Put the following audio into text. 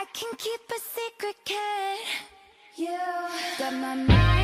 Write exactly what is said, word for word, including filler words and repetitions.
I can keep a secret, kid. You got my mind